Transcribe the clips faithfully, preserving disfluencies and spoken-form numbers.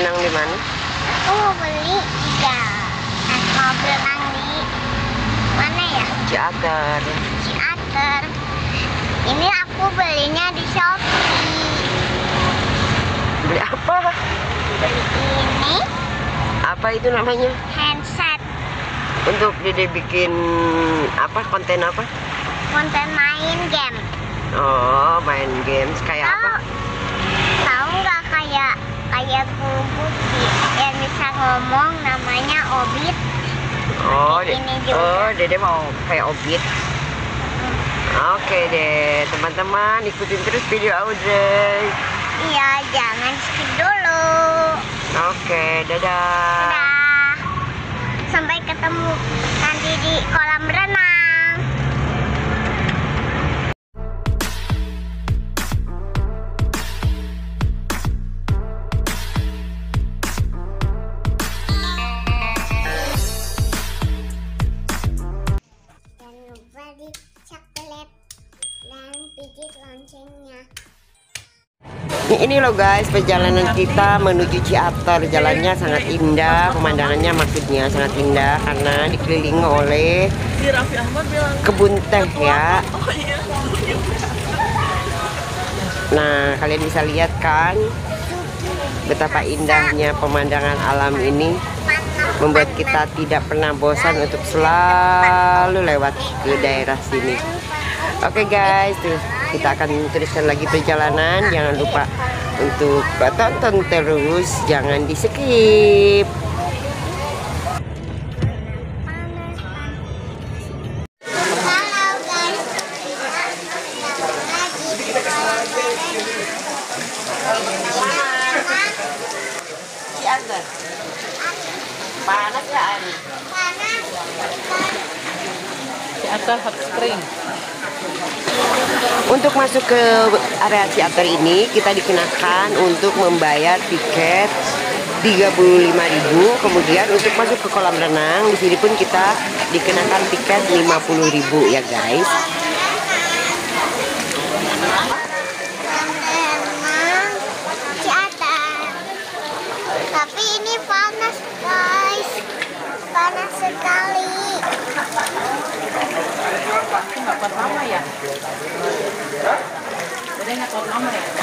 berenang di mana? Aku mau beli tiga. Mau berenang di mana ya? Ciater. Ciater. Ini aku belinya di Shopee. Beli apa? Beli ini. Apa itu namanya? Handset. Untuk Dede bikin apa? Konten apa? Konten main game. Oh, main games kayak apa? Tahu nggak kayak kayak bubuk yang bisa ngomong namanya Obit. Oh, de ini juga. oh, Dede mau kayak Obit. Oke deh, teman-teman ikutin terus video Audrey. Iya, jangan skip dulu. Oke, dadah. Dadah. Sampai ketemu nanti di kolam renang. Jangan lupa di coklat dan pijit loncengnya. Ini loh guys, perjalanan kita menuju Ciater. Jalannya sangat indah, pemandangannya maksudnya sangat indah karena dikelilingi oleh kebun teh ya. Nah, kalian bisa lihat kan betapa indahnya pemandangan alam ini, membuat kita tidak pernah bosan untuk selalu lewat ke daerah sini. Oke guys, tuh kita akan teruskan lagi perjalanan. Jangan lupa untuk tonton terus, jangan di skip. Halo guys, Ciater. Panas ya Ani? Ciater Hot Spring. Untuk masuk ke area Ciater ini kita dikenakan untuk membayar tiket tiga puluh lima ribu. Kemudian untuk masuk ke kolam renang di sini pun kita dikenakan tiket lima puluh ribu ya guys. renang Ciater. Tapi ini panas guys, panas sekali. Nggak kuat lama ya? Jadi nggak kuat lama ya?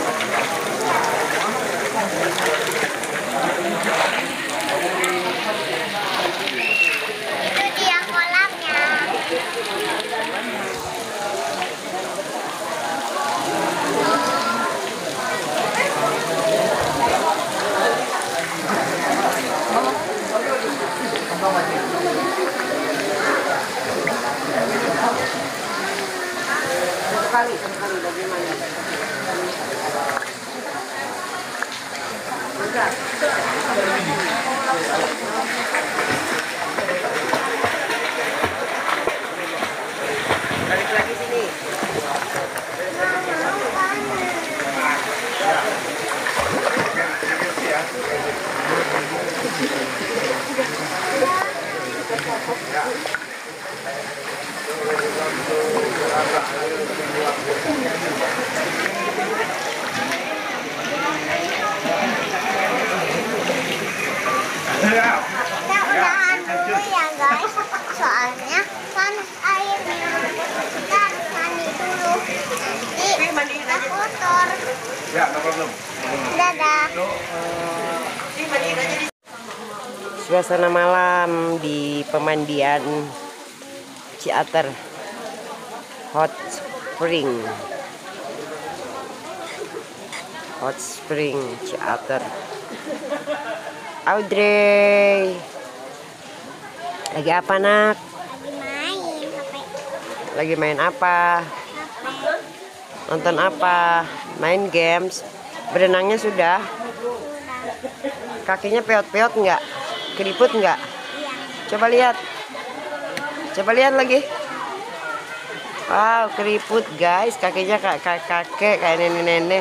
Itu dia kolamnya. Sekali, sekali bagaimana? Enggak. Balik lagi sini. Kita udahan dulu ya guys, soalnya panas airnya. Kita harus mandi dulu, nanti kita kotor. Ya, no problem. Dadah. Suasana malam di pemandian Ciater Hot Spring. Hot Spring Ciater. Audrey, lagi apa nak? Lagi main H P. Lagi main apa? H P. Nonton apa? Main games. Berenangnya sudah? Kakinya peot-peot nggak? Keriput nggak? Iya. Coba lihat. Coba lihat lagi. Wow, keriput guys. Kakinya kayak kakek, kayak nenek-nenek.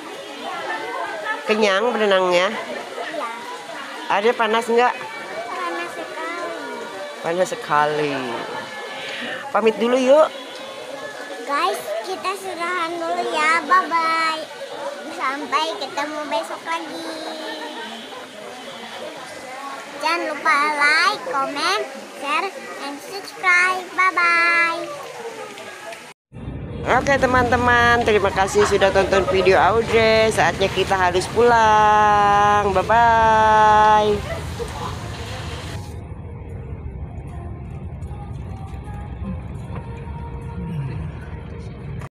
Kenyang berenangnya? Iya. Ada panas nggak? Panas sekali. Panas sekali. Pamit dulu yuk. Guys, kita sudahan dulu ya. Bye bye. Sampai ketemu besok lagi. Jangan lupa like, comment, share, and subscribe. Bye-bye. Oke teman-teman, terima kasih sudah tonton video Audrey. Saatnya kita harus pulang. Bye-bye.